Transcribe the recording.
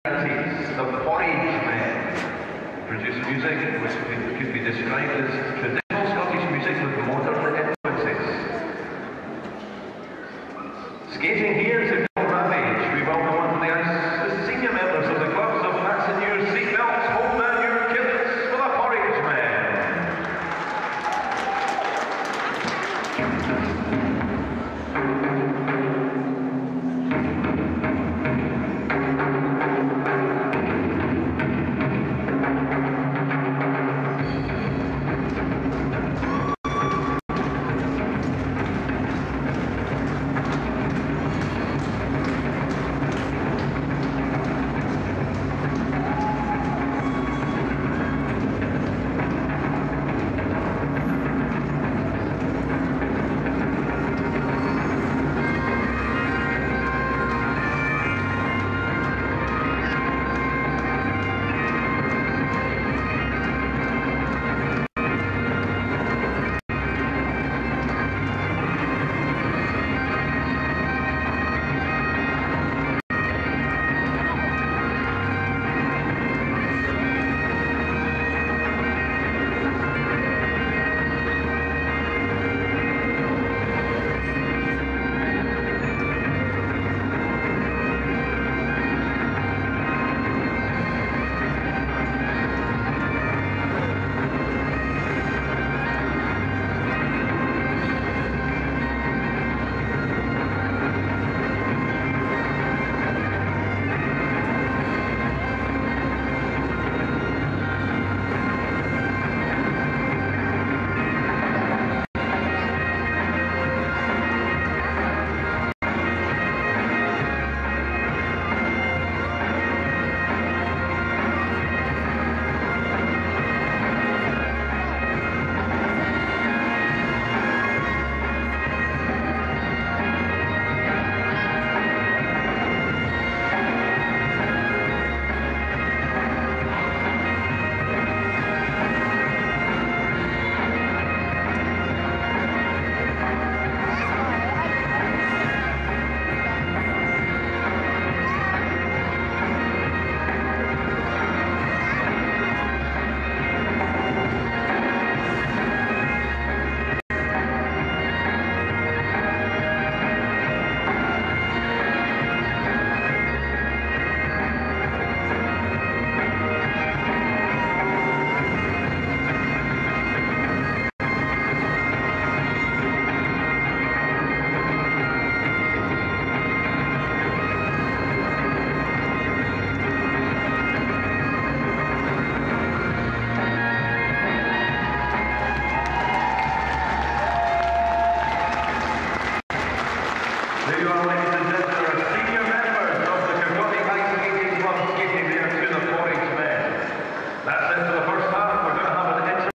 The Porridge Men produce music which could be described as traditional Scottish music with modern influences. Skating here to Bill Ravage, we welcome onto the ice the senior members of the club, so fasten your seatbelts, hold down your killets for the Porridge Men. There you are.